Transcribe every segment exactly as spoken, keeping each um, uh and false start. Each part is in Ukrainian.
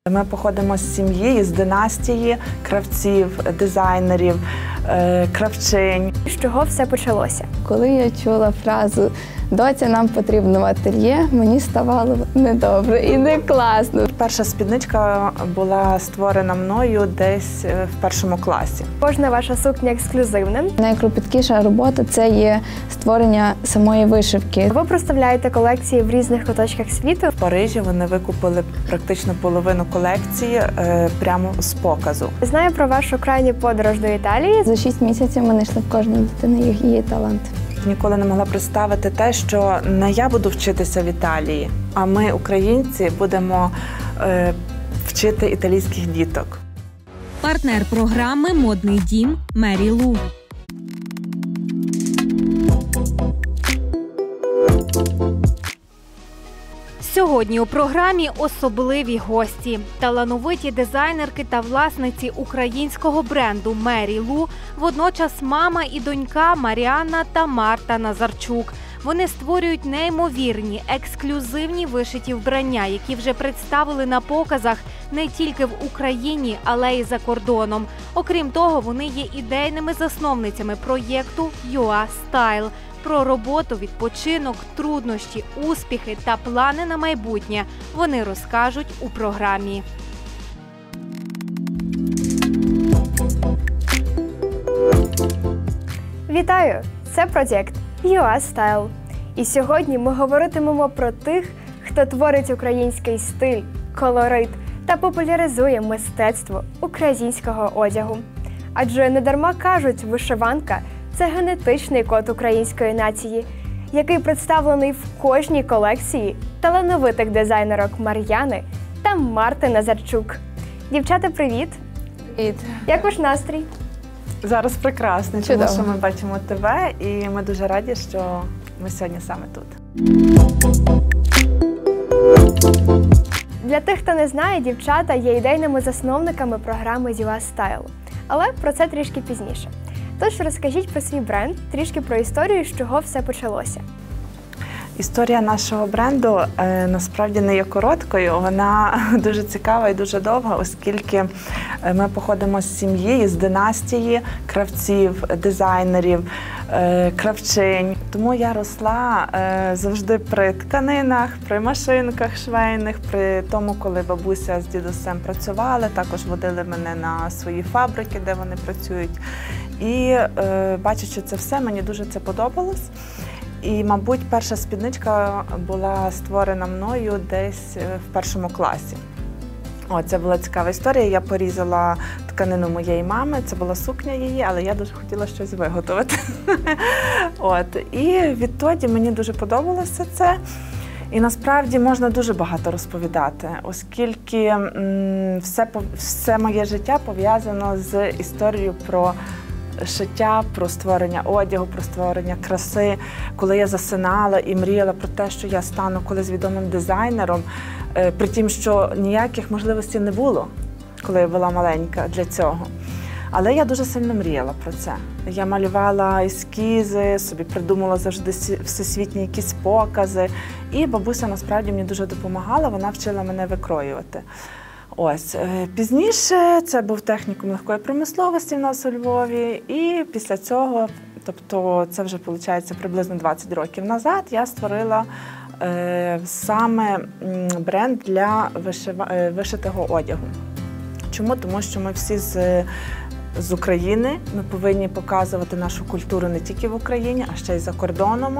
Ми походимо з сім'ї, з династії кравців, дизайнерів, кравчинь. З чого все почалося? Коли я чула фразу «Доця, нам потрібно в ательє», мені ставало недобре і не класно. Перша спідничка була створена мною десь в першому класі. Кожна ваша сукня ексклюзивна. Найкропіткіша робота – це є створення самої вишивки. Ви представляєте колекції в різних куточках світу. В Парижі вони викупили практично половину колекції е, прямо з показу. Знаю про вашу крайню подорож до Італії. За шість місяців ми знайшли в кожній дитині її талант. Ніколи не могла представити те, що не я буду вчитися в Італії, а ми, українці, будемо е, вчити італійських діток. Партнер програми «Модний дім» Мері Лу. Сьогодні у програмі особливі гості. Талановиті дизайнерки та власниці українського бренду Мері Лу, водночас мама і донька Маріанна та Марта Назарчук. Вони створюють неймовірні, ексклюзивні вишиті вбрання, які вже представили на показах не тільки в Україні, але й за кордоном. Окрім того, вони є ідейними засновницями проєкту ю а Style. Про роботу, відпочинок, труднощі, успіхи та плани на майбутнє вони розкажуть у програмі. Вітаю! Це проєкт ю а Style. І сьогодні ми говоритимемо про тих, хто творить український стиль, колорит та популяризує мистецтво українського одягу. Адже недарма кажуть, вишиванка – це генетичний код української нації, який представлений в кожній колекції талановитих дизайнерок Мар'яни та Марти Назарчук. Дівчата, привіт! Привіт! Як ваш настрій? Зараз прекрасний, Чудово. тому що ми бачимо тебе, і ми дуже раді, що ми сьогодні саме тут. Для тих, хто не знає, дівчата є ідейними засновниками програми ю а Style. Але про це трішки пізніше. Тож розкажіть про свій бренд, трішки про історію, з чого все почалося. Історія нашого бренду е, насправді не є короткою, вона дуже цікава і дуже довга, оскільки ми походимо з сім'ї, з династії кравців, дизайнерів, е, кравчинь. Тому я росла е, завжди при тканинах, при машинках швейних, при тому, коли бабуся з дідусем працювали, також водили мене на свої фабрики, де вони працюють. І е, бачачи це все, мені дуже це подобалось. І, мабуть, перша спідничка була створена мною десь в першому класі. О, це була цікава історія. Я порізала тканину моєї мами, це була сукня її, але я дуже хотіла щось виготовити. От. І відтоді мені дуже подобалося це. І насправді можна дуже багато розповідати, оскільки м, все, все моє життя пов'язано з історією про шиття, про створення одягу, про створення краси. Коли я засинала і мріяла про те, що я стану колись відомим дизайнером, при тім, що ніяких можливостей не було, коли я була маленька для цього. Але я дуже сильно мріяла про це. Я малювала ескізи, собі придумала завжди всесвітні якісь покази. І бабуся насправді мені дуже допомагала, вона вчила мене викроювати. Ось. Пізніше це був технікум легкої промисловості в нас у Львові, і після цього, тобто це вже, виходить, приблизно двадцять років назад, я створила е, саме бренд для вишива, е, вишитого одягу. Чому? Тому що ми всі з, з України, ми повинні показувати нашу культуру не тільки в Україні, а ще й за кордоном.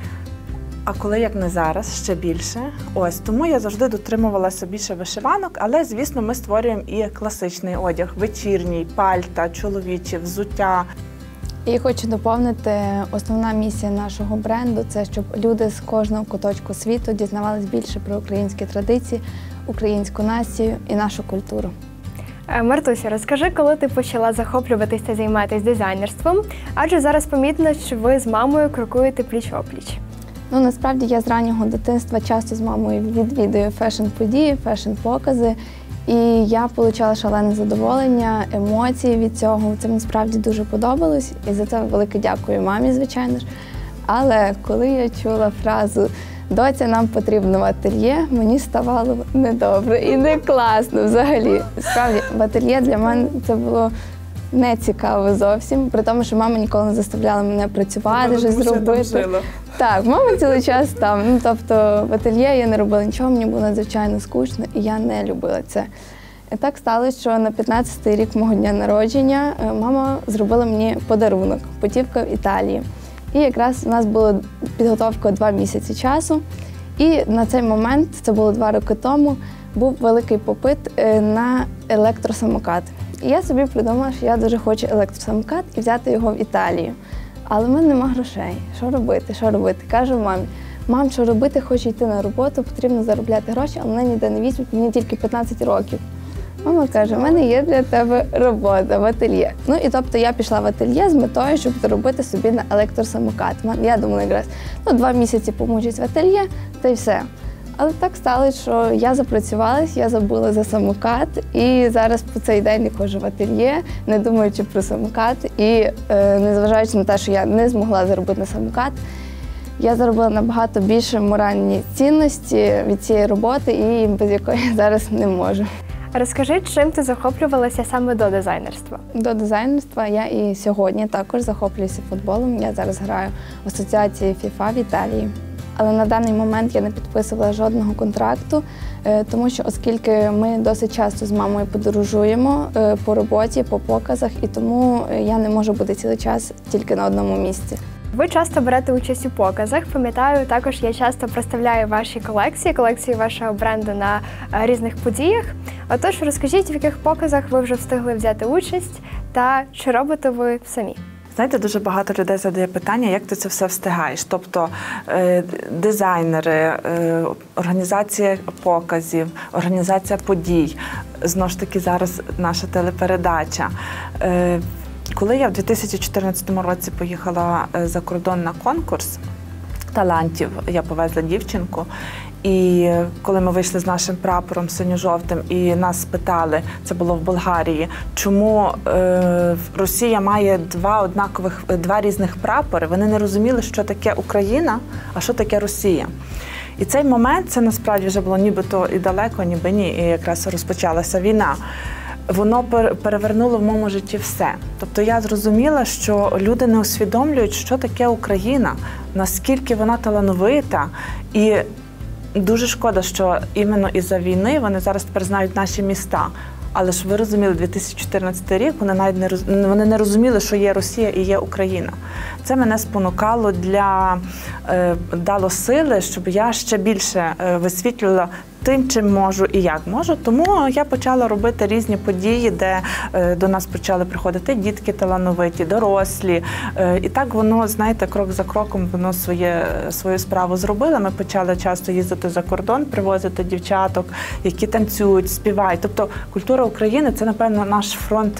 А коли, як не зараз, ще більше. Ось, тому я завжди дотримувалася більше вишиванок, але, звісно, ми створюємо і класичний одяг, вечірній, пальта, чоловічі, взуття. І хочу доповнити, основна місія нашого бренду – це щоб люди з кожного куточку світу дізнавались більше про українські традиції, українську націю і нашу культуру. Мартуся, розкажи, коли ти почала захоплюватися та займатися дизайнерством, адже зараз помітно, що ви з мамою крокуєте пліч-опліч. Ну, насправді, я з раннього дитинства часто з мамою відвідую фешн-події, фешн-покази, і я отримала шалене задоволення, емоції від цього. Це мені справді дуже подобалось, і за це велике дякую мамі, звичайно ж. Але коли я чула фразу доця, нам потрібно в ательє, мені ставало недобре і не класно взагалі. Справді, в ательє для мене це було не цікаво зовсім, при тому, що мама ніколи не заставляла мене працювати, щось зробити. Так, мама цілий час там. Ну, тобто в ательє я не робила нічого, мені було надзвичайно скучно, і я не любила це. І так сталося, що на п'ятнадцятий рік мого дня народження мама зробила мені подарунок – путівка в Італії. І якраз у нас була підготовка два місяці часу. І на цей момент, це було два роки тому, був великий попит на електросамокат. І я собі придумала, що я дуже хочу електросамокат і взяти його в Італію. Але в мене нема грошей. Що робити, що робити? Кажу мамі, мам, що робити, хочу йти на роботу, потрібно заробляти гроші, а мене ніде не візьмуть, мені тільки п'ятнадцять років. Мама каже, в мене є для тебе робота в ательє. Ну і тобто я пішла в ательє з метою, щоб заробити собі на електросамокат. Я думала якраз, ну два місяці помучусь в ательє, та й все. Але так сталося, що я запрацювалась, я забула за самокат, і зараз по цей день не ходжу в ательє, не думаючи про самокат. І е, незважаючи на те, що я не змогла заробити на самокат, я заробила набагато більше моральні цінності від цієї роботи, і без якої я зараз не можу. Розкажи, чим ти захоплювалася саме до дизайнерства? До дизайнерства я і сьогодні також захоплююся футболом. Я зараз граю в асоціації фіфа в Італії. Але на даний момент я не підписувала жодного контракту, тому що оскільки ми досить часто з мамою подорожуємо по роботі, по показах, і тому я не можу бути цілий час тільки на одному місці. Ви часто берете участь у показах. Пам'ятаю, також я часто представляю ваші колекції, колекції вашого бренду на різних подіях. Отож, розкажіть, в яких показах ви вже встигли взяти участь та чи робите ви самі? Знаєте, дуже багато людей задає питання, як ти це все встигаєш. Тобто е, дизайнери, е, організація показів, організація подій, знову ж таки зараз наша телепередача. Е, коли я в дві тисячі чотирнадцятому році поїхала за кордон на конкурс талантів, я повезла дівчинку, і коли ми вийшли з нашим прапором синьо-жовтим і нас спитали, це було в Болгарії, чому е, Росія має два однакових, два різних прапори, вони не розуміли, що таке Україна, а що таке Росія. І цей момент, це насправді вже було нібито і далеко, ніби ні, і якраз розпочалася війна. Воно перевернуло в моєму житті все. Тобто я зрозуміла, що люди не усвідомлюють, що таке Україна, наскільки вона талановита. І дуже шкода, що іменно із-за війни вони зараз тепер знають наші міста. Але ж ви розуміли, дві тисячі чотирнадцятий рік вони навіть не роз... вони не розуміли, що є Росія і є Україна. Це мене спонукало для е, дало сили, щоб я ще більше е, висвітлювала тим, чим можу і як можу. Тому я почала робити різні події, де е, до нас почали приходити дітки талановиті, дорослі. Е, і так воно, знаєте, крок за кроком воно своє, свою справу зробило. Ми почали часто їздити за кордон, привозити дівчаток, які танцюють, співають. Тобто культура України – це, напевно, наш фронт,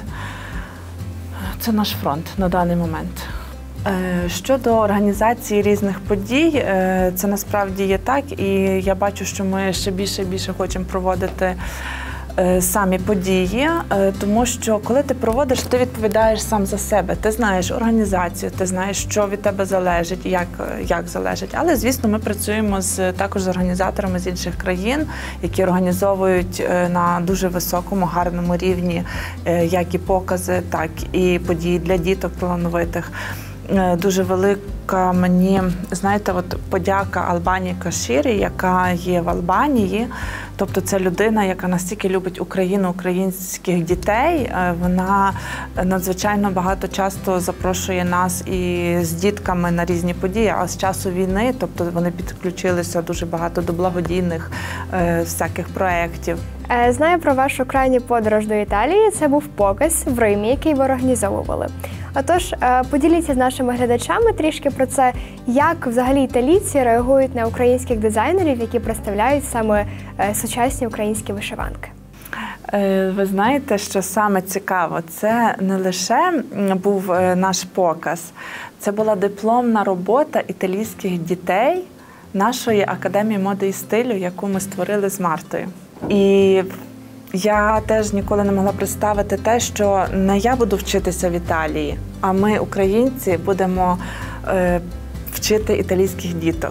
це наш фронт на даний момент. Щодо організації різних подій, це насправді є так, і я бачу, що ми ще більше і більше хочемо проводити самі події, тому що коли ти проводиш, ти відповідаєш сам за себе. Ти знаєш організацію, ти знаєш, що від тебе залежить, як, як залежить. Але, звісно, ми працюємо з, також з організаторами з інших країн, які організовують на дуже високому, гарному рівні як і покази, так і події для діток талановитих. Дуже велика мені, знаєте, от подяка Албанії Каширі, яка є в Албанії. Тобто це людина, яка настільки любить Україну, українських дітей. Вона надзвичайно багато часто запрошує нас і з дітками на різні події, а з часу війни, тобто вони підключилися дуже багато до благодійних е, всяких проєктів. Знаю про вашу крайню подорож до Італії. Це був показ в Римі, який ви організовували. Отож, поділіться з нашими глядачами трішки про це, як взагалі італійці реагують на українських дизайнерів, які представляють саме сучасні українські вишиванки. Ви знаєте, що саме цікаво, це не лише був наш показ, це була дипломна робота італійських дітей нашої академії моди і стилю, яку ми створили з Мартою. І я теж ніколи не могла представити те, що не я буду вчитися в Італії, а ми, українці, будемо е, вчити італійських діток.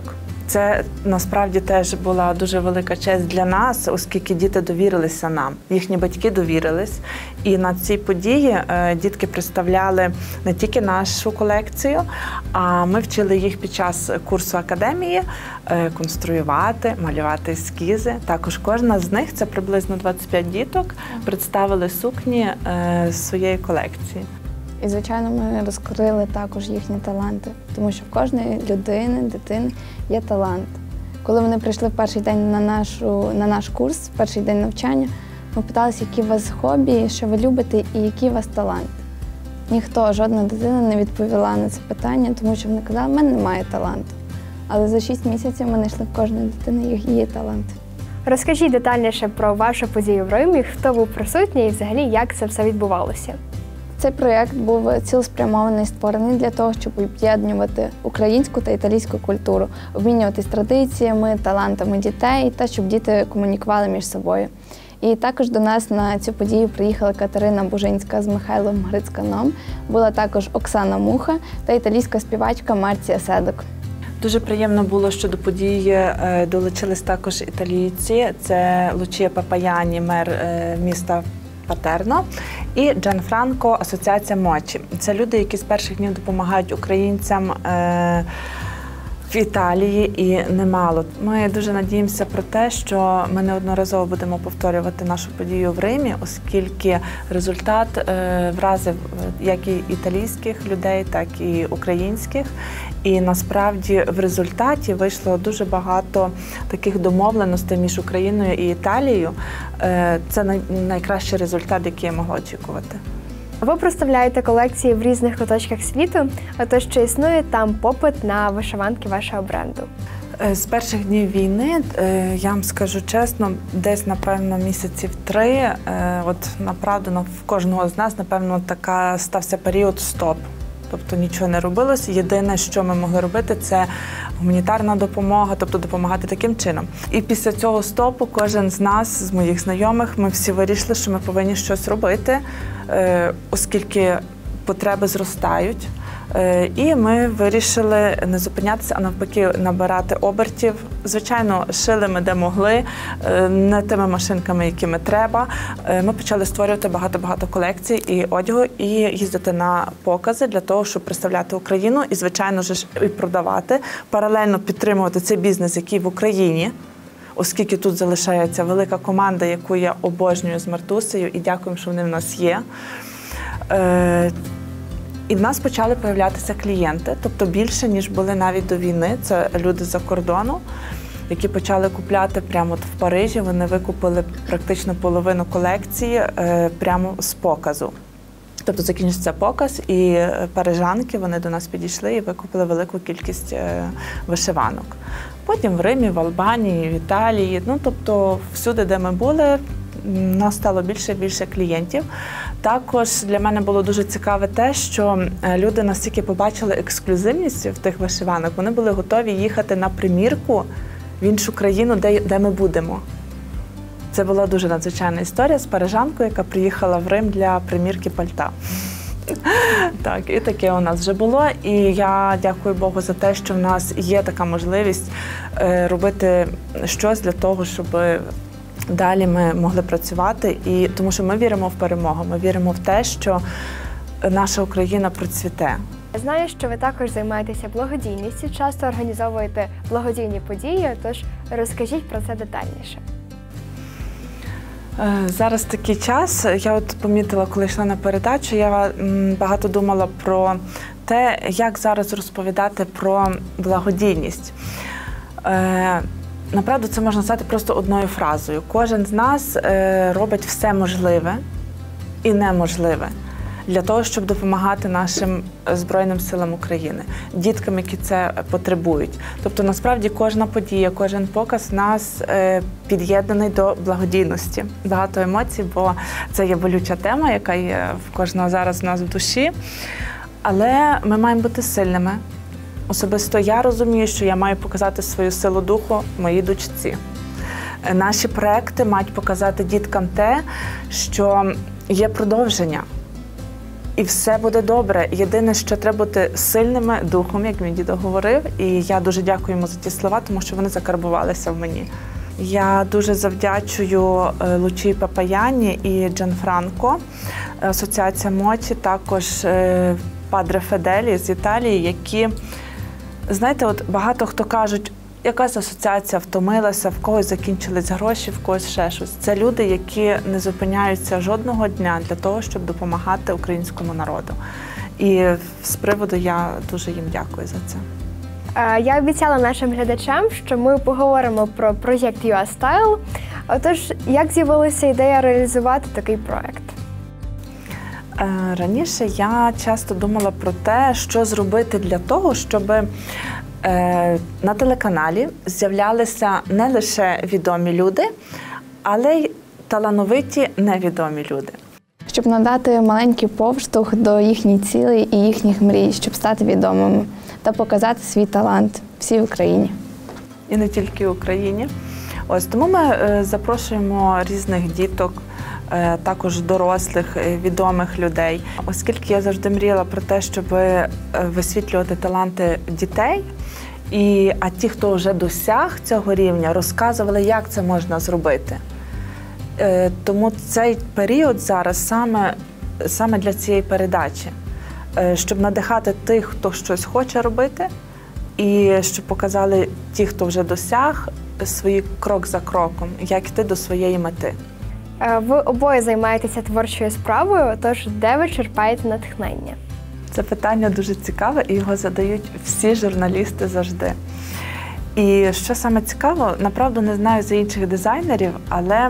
Це насправді теж була дуже велика честь для нас, оскільки діти довірилися нам. Їхні батьки довірились. І на цій події дітки представляли не тільки нашу колекцію, а ми вчили їх під час курсу академії конструювати, малювати ескізи. Також кожна з них, це приблизно двадцять п'ять діток, представили сукні своєї колекції. І, звичайно, ми розкрили також їхні таланти, тому що в кожної людини, дитини є талант. Коли вони прийшли в перший день на, нашу, на наш курс, в перший день навчання, ми питалися, які у вас хобі, що ви любите і який у вас талант. Ніхто, жодна дитина не відповіла на це питання, тому що вони казали, в мене немає таланту. Але за шість місяців ми знайшли в кожної дитини її талант. Розкажіть детальніше про вашу подію в Римі, хто був присутній і взагалі як це все відбувалося. Цей проєкт був цілеспрямований, створений для того, щоб об'єднувати українську та італійську культуру, обмінюватись традиціями, талантами дітей та щоб діти комунікували між собою. І також до нас на цю подію приїхала Катерина Бужинська з Михайлом Грицьканом, була також Оксана Муха та італійська співачка Марція Седок. Дуже приємно було, що до події долучились також італійці. Це Лучія Папаяні, мер міста Патерно, і Джанфранко, асоціація Мочі. Це люди, які з перших днів допомагають українцям е, в Італії, і немало. Ми дуже надіємося про те, що ми неодноразово будемо повторювати нашу подію в Римі, оскільки результат е, вразив як і італійських людей, так і українських. І насправді в результаті вийшло дуже багато таких домовленостей між Україною і Італією. Це найкращий результат, який я могла очікувати. Ви представляєте колекції в різних куточках світу, отож чи існує там попит на вишиванки вашого бренду? З перших днів війни, я вам скажу чесно, десь, напевно, місяців три, от, направду, в кожного з нас, напевно, така стався період стоп. Тобто нічого не робилось. Єдине, що ми могли робити, це гуманітарна допомога, тобто допомагати таким чином. І після цього стопу кожен з нас, з моїх знайомих, ми всі вирішили, що ми повинні щось робити, оскільки потреби зростають. І ми вирішили не зупинятися, а навпаки набирати обертів. Звичайно, шили ми де могли, не тими машинками, якими треба. Ми почали створювати багато-багато колекцій і одягу, і їздити на покази для того, щоб представляти Україну і, звичайно ж, і продавати, паралельно підтримувати цей бізнес, який в Україні, оскільки тут залишається велика команда, яку я обожнюю з Мартусею, і дякуємо, що вони в нас є. І в нас почали з'являтися клієнти, тобто більше, ніж були навіть до війни. Це люди з-за кордону, які почали купляти прямо от в Парижі. Вони викупили практично половину колекції е, прямо з показу. Тобто закінчився показ, і парижанки, вони до нас підійшли і викупили велику кількість е, вишиванок. Потім в Римі, в Албанії, в Італії, ну тобто всюди, де ми були, у нас стало більше і більше клієнтів. Також для мене було дуже цікаве те, що люди настільки побачили ексклюзивність в тих вишиванок, вони були готові їхати на примірку в іншу країну, де, де ми будемо. Це була дуже надзвичайна історія з парижанкою, яка приїхала в Рим для примірки пальта. Так, і таке у нас вже було. І я дякую Богу за те, що в нас є така можливість робити щось для того, щоб далі ми могли працювати, і тому що ми віримо в перемогу, ми віримо в те, що наша Україна процвіте. Я знаю, що ви також займаєтеся благодійністю, часто організовуєте благодійні події, тож розкажіть про це детальніше. Зараз такий час. Я от помітила, коли йшла на передачу, я багато думала про те, як зараз розповідати про благодійність. Направду, це можна сказати просто одною фразою. Кожен з нас е, робить все можливе і неможливе для того, щоб допомагати нашим Збройним силам України, діткам, які це потребують. Тобто, насправді, кожна подія, кожен показ нас е, під'єднаний до благодійності. Багато емоцій, бо це є болюча тема, яка є в кожного зараз в нас в душі. Але ми маємо бути сильними. Особисто я розумію, що я маю показати свою силу духу моїй дочці. Наші проекти мають показати діткам те, що є продовження. і все буде добре. Єдине, що треба бути сильними духом, як мій дідо говорив, і я дуже дякую йому за ті слова, тому що вони закарбувалися в мені. Я дуже завдячую Лучії Папаяні і Джанфранко, асоціація Моті, також Падре Феделі з Італії, які, знаєте, от багато хто кажуть, якась асоціація втомилася, в когось закінчились гроші, в когось ще щось. Це люди, які не зупиняються жодного дня для того, щоб допомагати українському народу. І з приводу я дуже їм дякую за це. Я обіцяла нашим глядачам, що ми поговоримо про проєкт ю ес Style. Отож, як з'явилася ідея реалізувати такий проєкт? Раніше я часто думала про те, що зробити для того, щоб на телеканалі з'являлися не лише відомі люди, але й талановиті невідомі люди. Щоб надати маленький поштовх до їхніх цілей і їхніх мрій, щоб стати відомими та показати свій талант всій Україні. І не тільки в Україні. Ось, тому ми запрошуємо різних діток, також дорослих, відомих людей. Оскільки я завжди мріяла про те, щоб висвітлювати таланти дітей, і, а ті, хто вже досяг цього рівня, розказували, як це можна зробити. Тому цей період зараз саме, саме для цієї передачі, щоб надихати тих, хто щось хоче робити, і щоб показали ті, хто вже досяг, свій крок за кроком, як йти до своєї мети. Ви обоє займаєтеся творчою справою, тож де ви черпаєте натхнення? Це питання дуже цікаве, і його задають всі журналісти завжди. І що саме цікаво, направду не знаю за інших дизайнерів, але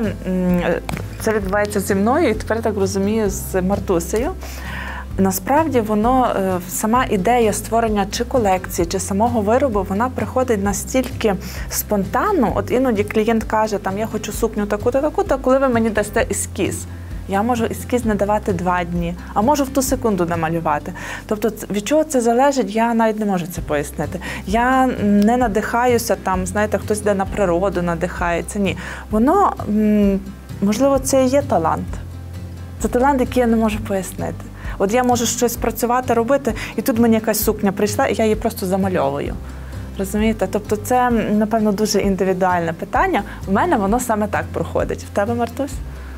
це відбувається зі мною, і тепер так розумію з Мартусею. Насправді воно, сама ідея створення чи колекції, чи самого виробу, вона приходить настільки спонтанно. От іноді клієнт каже, там, я хочу сукню таку-то, таку-то, коли ви мені дасте ескіз. Я можу ескіз не давати два дні, а можу в ту секунду намалювати. Тобто від чого це залежить, я навіть не можу це пояснити. Я не надихаюся, там, знаєте, хтось йде на природу, надихається. Ні. Воно, можливо, це і є талант. Це талант, який я не можу пояснити. От я можу щось працювати, робити, і тут мені якась сукня прийшла, і я її просто замальовую. Розумієте? Тобто це, напевно, дуже індивідуальне питання. У мене воно саме так проходить. В тебе, Мартусь?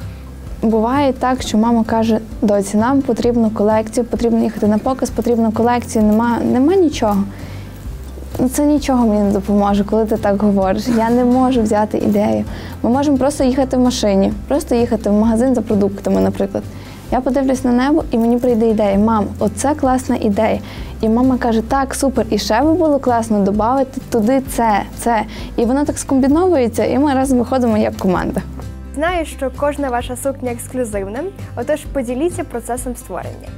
Буває так, що мама каже, доці, нам потрібно колекцію, потрібно їхати на показ, потрібно колекцію, нема, нема нічого. Це нічого мені не допоможе, коли ти так говориш. Я не можу взяти ідею. Ми можемо просто їхати в машині, просто їхати в магазин за продуктами, наприклад. Я подивлюсь на небо, і мені прийде ідея: мам, оце класна ідея. І мама каже, так, супер, і ще би було класно додати туди це, це. І воно так скомбіновується, і ми разом виходимо як команда. Знаю, що кожна ваша сукня ексклюзивна, отож поділіться процесом створення.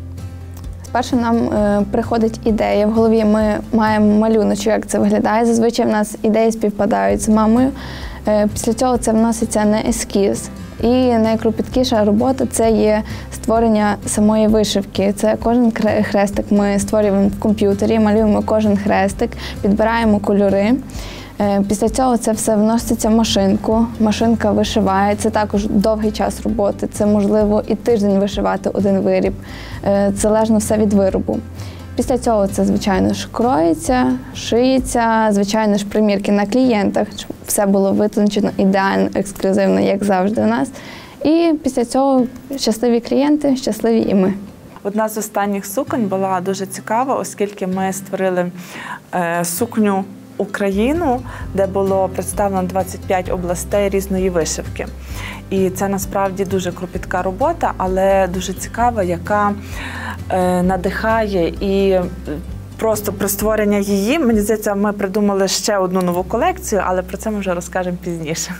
Спершу нам е, приходить ідея в голові, ми маємо малюночок, як це виглядає. Зазвичай в нас ідеї співпадають з мамою. Е, після цього це вноситься на ескіз. І найкропіткіша робота – це є створення самої вишивки. Це кожен хрестик ми створюємо в комп'ютері, малюємо кожен хрестик, підбираємо кольори. Після цього це все вноситься в машинку, машинка вишиває. Це також довгий час роботи, це можливо і тиждень вишивати один виріб. Залежно все від виробу. Після цього це, звичайно ж, кроїться, шиється, звичайно ж, примірки на клієнтах, щоб все було витончено, ідеально, ексклюзивно, як завжди у нас. І після цього щасливі клієнти, щасливі і ми. Одна з останніх суконь була дуже цікава, оскільки ми створили е, сукню Україну, де було представлено двадцять п'ять областей різної вишивки. І це насправді дуже кропітка робота, але дуже цікава, яка е, надихає. І просто при створенні її, мені здається, ми придумали ще одну нову колекцію, але про це ми вже розкажемо пізніше.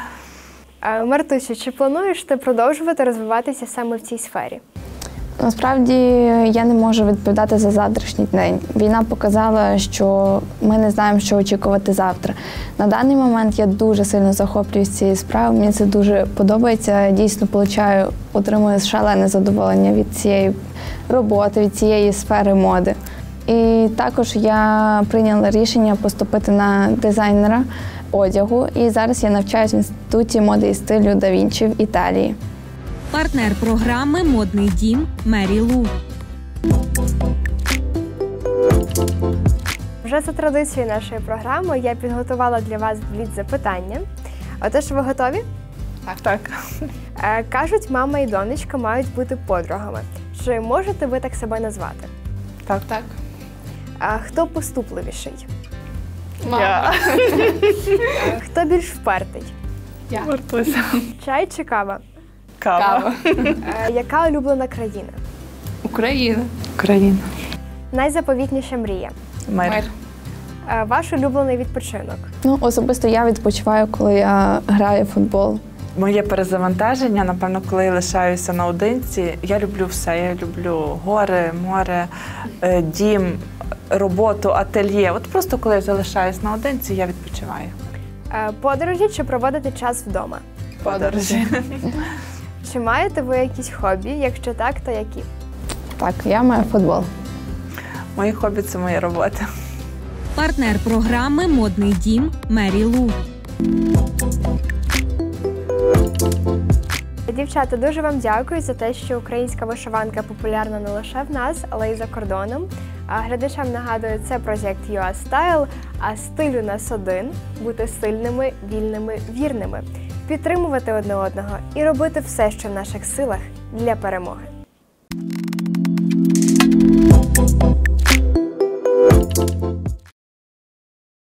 Мартусю, чи плануєш ти продовжувати розвиватися саме в цій сфері? Насправді, я не можу відповідати за завтрашній день. Війна показала, що ми не знаємо, що очікувати завтра. На даний момент я дуже сильно захоплююсь цією справою, мені це дуже подобається. Дійсно, получаю, отримую шалене задоволення від цієї роботи, від цієї сфери моди. І також я прийняла рішення поступити на дизайнера одягу, і зараз я навчаюсь в інституті моди і стилю Да Вінчі в Італії. Партнер програми «Модний дім» Мері Лу. Вже за традицією нашої програми я підготувала для вас бліц-запитання. Отож, ви готові? Так. Так. Е, кажуть, мама і донечка мають бути подругами. Чи можете ви так себе назвати? Так. Так. А хто поступливіший? Я. Хто більш впертий? Я. Мартуся. Чай чи кава? Кава. Е, яка улюблена країна? Україна. Україна. Найзаповітніша мрія? Мир. Е, ваш улюблений відпочинок? Ну, особисто я відпочиваю, коли я граю в футбол. Моє перезавантаження, напевно, коли я лишаюся наодинці, я люблю все. Я люблю гори, море, е, дім, роботу, ательє. От просто коли я залишаюсь наодинці, я відпочиваю. Е, подорожі чи проводити час вдома? Подорожі. Чи маєте ви якісь хобі? Якщо так, то які? Так, я маю футбол. Мої хобі – це моя робота. Партнер програми «Модний дім» Мері Лу. Дівчата, дуже вам дякую за те, що українська вишиванка популярна не лише в нас, але й за кордоном. А глядачам нагадую, це проєкт ю ес Style, а стиль у нас один – бути сильними, вільними, вірними, підтримувати одне одного і робити все, що в наших силах для перемоги.